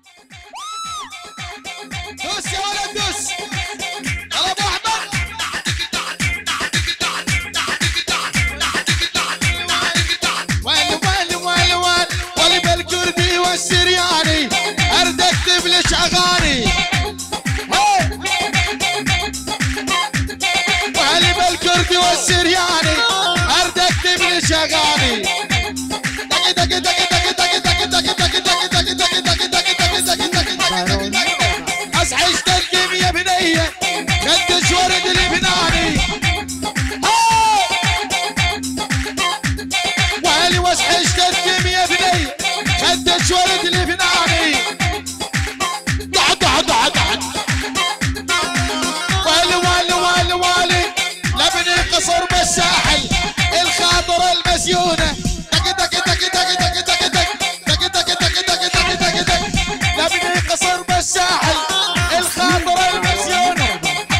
دوس يا ولد دوس. يلا ابو احمد. ولي بالكردي والسرياني ارد اكتب لك اغاني. ولي بالكردي والسرياني ارد اكتب لك اغاني. دق دق دق دق دق دق دق دق دق دق دق دق دق دق. اصحى اشتكي يا بنيه خدش ورد لبناني. وهلي واصحى اشتكي يا بنيه خدش ورد لبناني. ضع ضع ضع ضع. والي لبني قصر بالساحل الخاطره المسيونه. دق دق دق دق دق دق دق دق دق دق دق دق دق. لبني قصر بالساحل الخاطره المسيونه.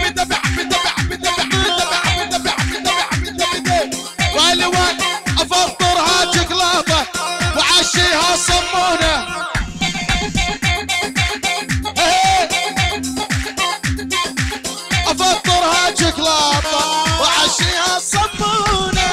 والي افطرها شوكولاته وعشيها صمونه. افطرها شوكولاته وعشيها صمونه.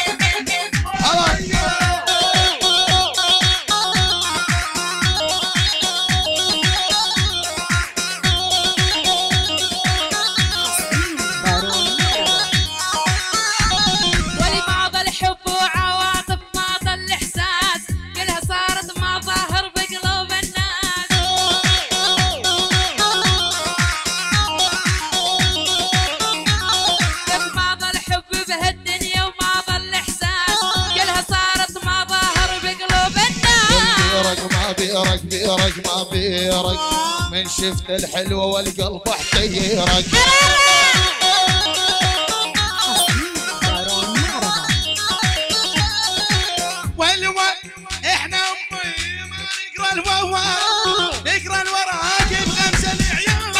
بيرق ما بيرق من شفت الحلوة والقلب احتيرق. احنا امي ما نقرا الوراق نقرا الوراق بخمسة العيون.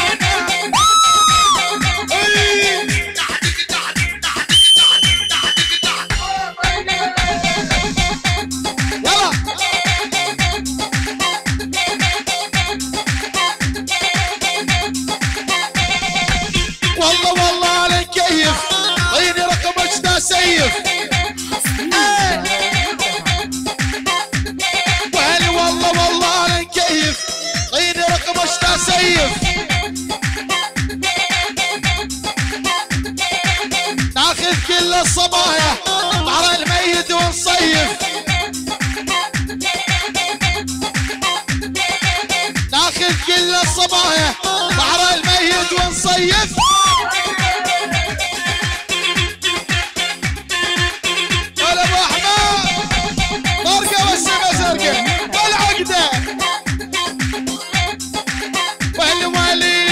والله عليك كيف عيني رقمك دا سيف. وهلي والله عليك كيف عيني رقمك دا سيف. ناخذ كل الصبايا بحر الميت ونصيف. ناخذ كل الصبايا بحر الميت ونصيف. ولا ابو احمد طرقه والسما زرقاء والعقده. والي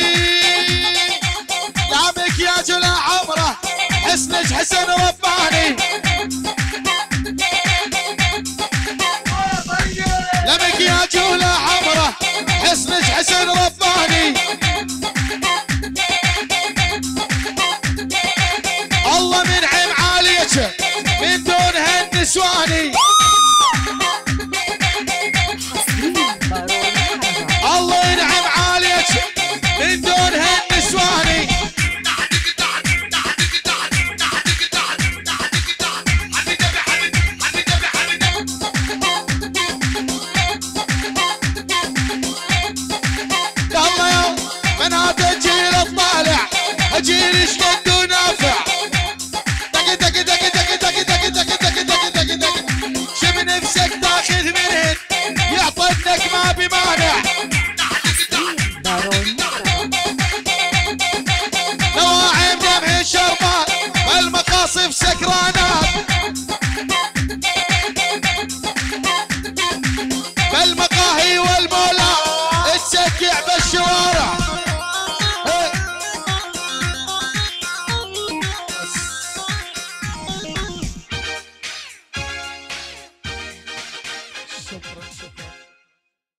يا مكياج ولا عمره حسنك حسن رباني. لا مكياج ولا عمره حسنك حسن رباني. الله منعم عليك من دونها النسواني. الله ينعم عليك من دونها النسواني. يلا يا بنات الجيل الطالع اجيل ايش قد ونافع. دق دق دق دق دق دق دق دق دق دق دق. شم نفسك تاخذ منهن يعطنك ما بمانع. نواعم دمع الشربات والمقاصف سكرانه.